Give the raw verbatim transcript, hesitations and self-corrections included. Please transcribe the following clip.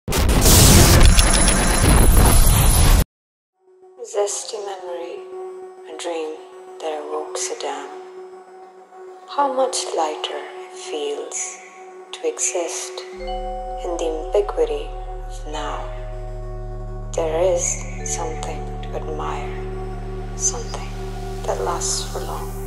Zesty memory, a dream that evokes a dam. How much lighter it feels to exist in the ambiguity of now. There is something to admire, something that lasts for long.